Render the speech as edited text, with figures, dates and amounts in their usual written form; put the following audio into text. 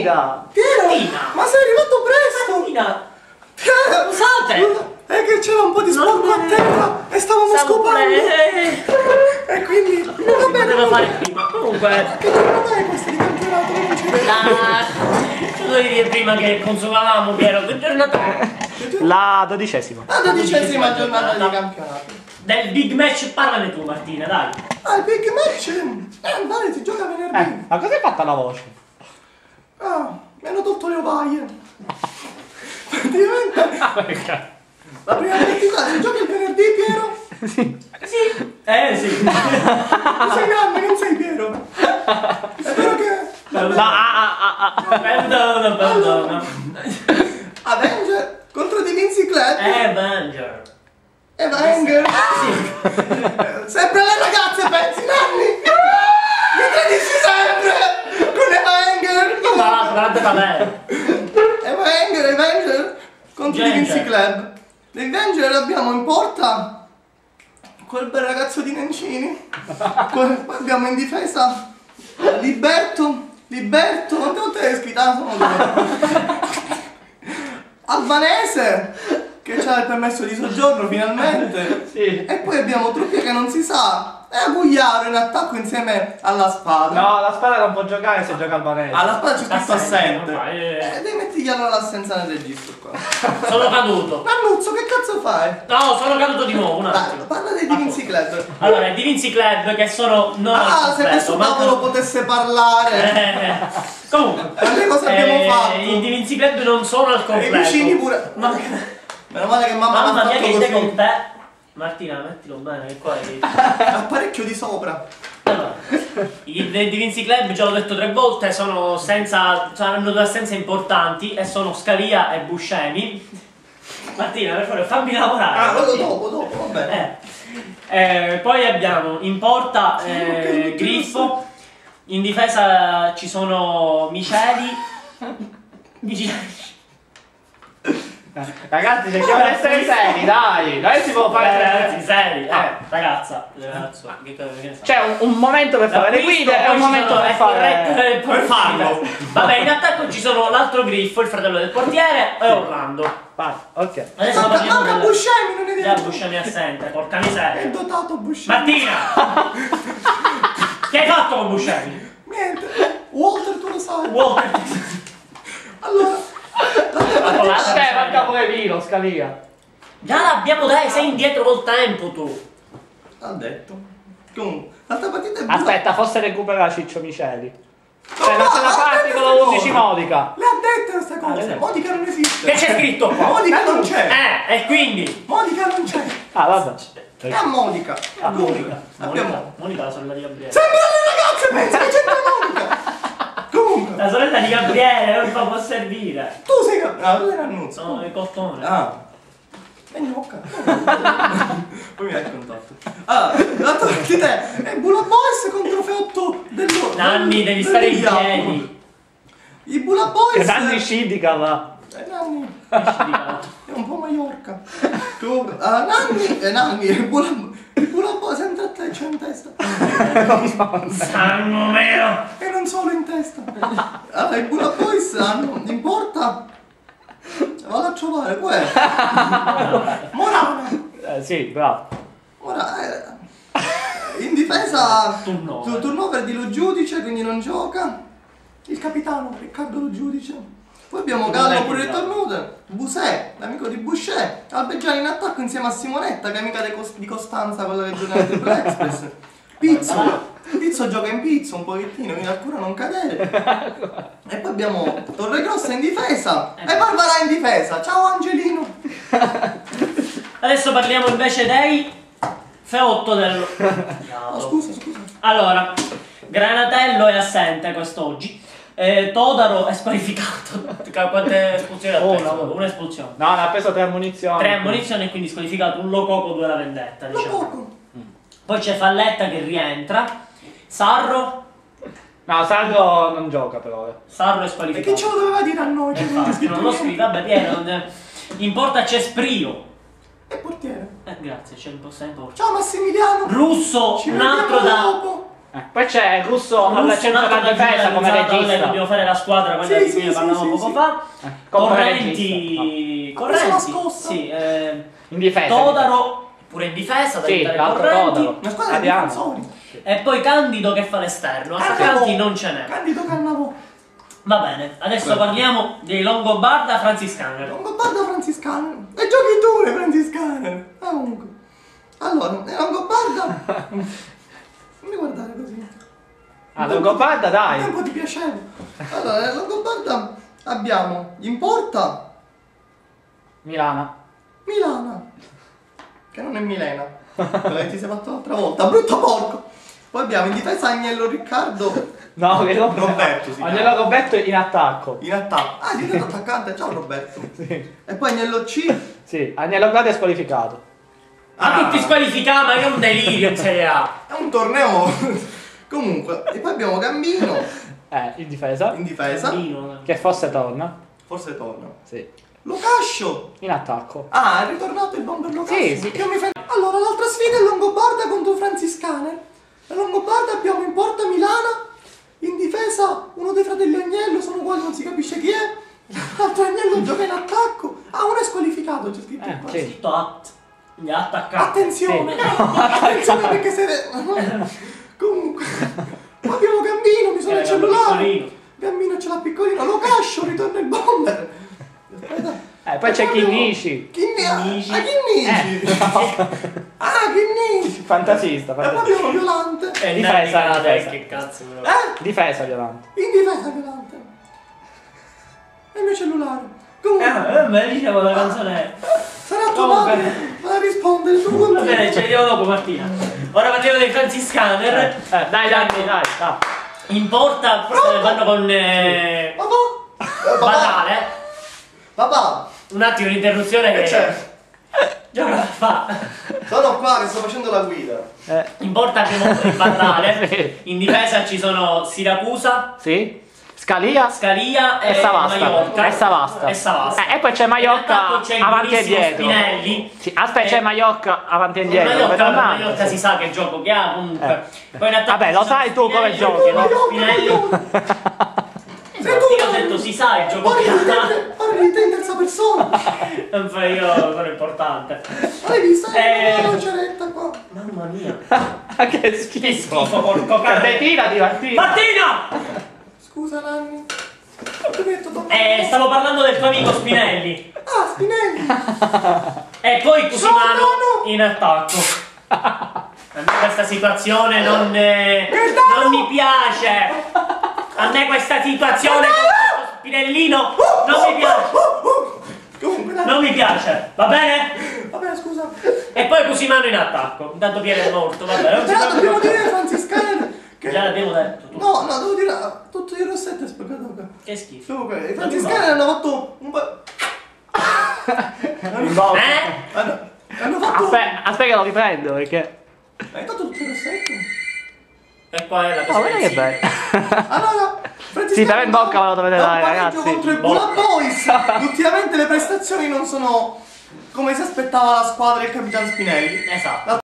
partita! Piero! Ma sei arrivato presto! Martina! Piero! Scusate! È che c'era un po' di sporco a terra e stavamo scopando! E quindi... Non poteva fare prima. Comunque... Che giornata è questa di campionato? Non c'è... Ci dovevi dire prima che consumavamo, Piero. Che giornata è? La 12ª. La 12ª giornata di campionato. Del big match parlane tu, Martina, dai. Ah, il big match! Vale, si gioca venerdì. Ma cosa hai fatto la voce? Ah, mi hanno tolto le ovaie. Praticamente... La prima partita si gioca il venerdì, Piero? Sì. Sì. Sì. Tu sei grande, non sei Piero. È vero che... Perdona. Avenger contro The Vinci Club. Avenger. Avenger. Sempre le ragazze, pensi, Nanni? Mi tradisci sempre con Avenger. Va bene. Avenger contro The Vinci Club. The Avenger abbiamo in porta quel bel ragazzo di Nencini. Poi abbiamo in difesa Liberto, quante volte hai scritto? Albanese, che c'ha il permesso di soggiorno finalmente. Sì. E poi abbiamo Truppia che non si sa. E Agugliaro in attacco insieme alla spada. No, la spada non può giocare se gioca Albanese. Alla spada c'è scritto assente. Assente. Devi mettergli allora l'assenza nel registro qua. Sono caduto. Nannuzzo, che cazzo fai? No, sono caduto di nuovo, un attimo. Parla dei Divinci Club. Allora, i Divinci Club che sono non al Ah, se completo, questo ma tavolo potesse parlare. comunque, Quante cose abbiamo fatto? i Divinci Club non sono al E i completo. vicini pure. Meno male che mamma Mamma l'ha mia fatto che idea così. con te. Martina, mettilo bene, che qua è... Ha parecchio di sopra. Allora, i Divinci Club, già l'ho detto 3 volte, sono senza, cioè, hanno 2 assenze importanti e sono Scalia e Buscemi. Martina, per favore, fammi lavorare. Ah, quello Martina. dopo, va bene. Poi abbiamo in porta Griffo, in difesa ci sono Miceli. Ragazzi, cerchiamo di essere seri, dai! Noi si può fare. Ragazzi, seri, ragazzo, che C'è un momento per fare le guide e un momento per fare. Per farlo. Vabbè, in attacco ci sono l'altro Griffo, il fratello del portiere, e Orlando. Vai, ok. Adesso parliamo Manca Buscemi, non è già vero. Buscemi assente, porca È miseria. dotato Buscemi. Martina! Che hai fatto con Buscemi? Niente. Walter, tu lo sai. Walter. Allora. Aspetta, manca pure Vino, Scalia. Già l'abbiamo dai, sei indietro col tempo tu. Ha detto. Comunque, l'altra partita è buona. Aspetta, forse recupera Ciccio Miceli. Cioè, non ce la fatti con la 11 Modica. Le ha dette queste cose. detto. Modica non esiste. Che c'è scritto qua? Modica non c'è. E quindi? Modica non c'è. Ah, vabbè. È a Modica. Monica. Abbiamo. Monica, la sorella di Gabriele. Sempre le ragazze, pensa che c'entra Monica. Comunque. La sorella di Gabriele, non fa può servire. Tu sei Gabriele. No, tu sei Rannuzzo. Sono il cottone. Ah. Vieni bocca. Poi mi hai contatto. Allora, l'altra partita è Bula Boys contro Feotto dello. Nanni, devi stare in piedi. I Bula Boys. Nanni Scidica va. Nanni. Esci di casa. È un po' Maiorca. Comunque, Nanni, il Bula Boys entra a te, c'è in testa. Sangue mio. E non solo in testa. Allora, i Bula Boys hanno in porta. Vado a trovare quello. Morana. Sì, bravo. In difesa Turnover. turnover di Lo Giudice, quindi non gioca. Il capitano Riccardo Lo Giudice. Poi abbiamo Gallo pure ritornuto. Busè, l'amico di Boucher. Albeggiani in attacco insieme a Simonetta, che è amica di Costanza, quella del giornale del Black Express. Pizzo gioca in pizzo un pochettino, quindi al cura non cadere. E poi abbiamo Torregrossa in difesa e Barbara in difesa. Ciao Angelino. Adesso parliamo invece dei Feotto dello... Oh, scusa. Allora, Granatello è assente quest'oggi. Todaro è squalificato. Quante espulsioni ha preso? Una espulsione. No, ne ha preso 3 munizioni. 3 ammonizioni e quindi squalificato. Un Lococo, 2 la vendetta, diciamo. Poco. Poi c'è Falletta che rientra. Sarro. No, Sandro non gioca però. Sarro è E squalificato. che ce lo doveva dire a noi? Che non c'è Infatti, scritto non lo niente. scrivi, vabbè, Piero. In porta c'è Sprio. E portiere. Grazie, c'è un po' sempre. Ciao Massimiliano. Russo, Ci un altro vediamo da... dopo. Poi c'è il russo al centro della difesa come regista. Dobbiamo fare la squadra, quella di cui parlavamo poco fa. Correnti. Sì, in difesa. Todaro pure in difesa, da sì, l'altro Todaro. Una squadra di difensori. E poi Candido che fa l'esterno. Attaccanti non ce n'è. Candido Cannavò. Va bene, adesso parliamo dei Longobarda Franciscaner. Longobarda Franciscaner. E giochi tu le Franciscaner. Comunque. Allora, Longobarda. Non mi guardare così. Longobarda dai. Un po' ti piaceva. Allora, Longobarda abbiamo in porta Milana. Milana. Che non è Milena. Quella che ti sei fatto l'altra volta. Brutto porco. Poi abbiamo in difesa Agnello Riccardo. No, che Roberto si Agnello Roberto in attacco. in attacco. Ah, è diventato attaccante. Ciao Roberto. Sì. E poi Agnello C. Sì, Agnello Grande è squalificato. Ma tutti squalificati, ma che è un delirio in Serie A. È un torneo. Comunque. E poi abbiamo Gambino In difesa. in difesa. Che forse torna. Forse torna. Sì. Locascio. In attacco. Ah, è ritornato il bomber Locascio. Sì, sì. Io mi fa... Allora, l'altra sfida è Longobarda contro Franciscaner. La Longobarda abbiamo in porta Milana. In difesa uno dei fratelli Agnello, sono uguali, non si capisce chi è. L'altro Agnello gioca in attacco. Ah, uno è squalificato, c'è scritto qua. Sì. Scritto at. Gli ha attaccato. Attenzione, attenzione perché se... Comunque, poi abbiamo Gambino, mi sono il cellulare. Gambino ce l'ha piccolino, Locascio, ritorna il bomber. Aspetta. Poi c'è Chinnici. Chinnici. Ah, Chinnici. Fantasista, E poi fantasista. abbiamo Violante. Difesa. Che cazzo però. Difesa Violante. In difesa Violante. E il mio cellulare. Comunque, Me dicevo la canzone. sarà tua madre a rispondere tu con Va bene, ci vediamo dopo Martina. Ora parliamo dei Franciscaner. Dai. In porta vanno con Badale. Papà, Un attimo di interruzione che che c'è? gioca fa. Sono qua che sto facendo la guida. In porta abbiamo il Badale. Sì. In difesa ci sono Siracusa, Sì. Scalia. Scalia E Savasta. Maiorca. E Savasta. E Savasta. E poi c'è In Maiorca attacco c'è il avanti e buonissimo dietro. Spinelli. Sì, aspetta, c'è Maiorca avanti e dietro. Maiorca si sa che gioco che ha comunque. Poi in attacco Vabbè, lo ci sono sai tu come Spinelli, giochi, no? Spinelli. Io ho detto si sa il gioco che ha. Parli di te in terza persona. Non fai io, sono importante. Hai visto? La ceretta qua. Mamma mia. Che schifo. Che schifo, porco cane. Tirati, Martina. Martina! Scusa Nanni. Ho detto dopo. Stavo parlando del tuo amico Spinelli. Ah, Spinelli. E poi Cusimano No. in attacco. A me questa situazione non mi piace. A me questa situazione con questo Spinellino non mi piace. Comunque dai. Non mi piace, va bene? Vabbè, scusa. E poi Cusimano in attacco. Intanto Piero è morto, vabbè. Non si Però dobbiamo preoccupa. dire Franciscaner che... Già l'abbiamo detto. Tu. No, devo dire tutto il rossetto è spaccato qua. Che schifo. Comunque, i Franciscaner hanno fatto un po'... Hanno fatto... Aspetta che lo riprendo perché. Hai fatto tutto il rossetto? E qua è la Oh, guarda che bello. Allora, Sì, però in bocca me lo dovete dare, ragazzi. Contro il Bula Boys. Ultimamente le prestazioni non sono come si aspettava la squadra del capitano Spinelli. Esatto.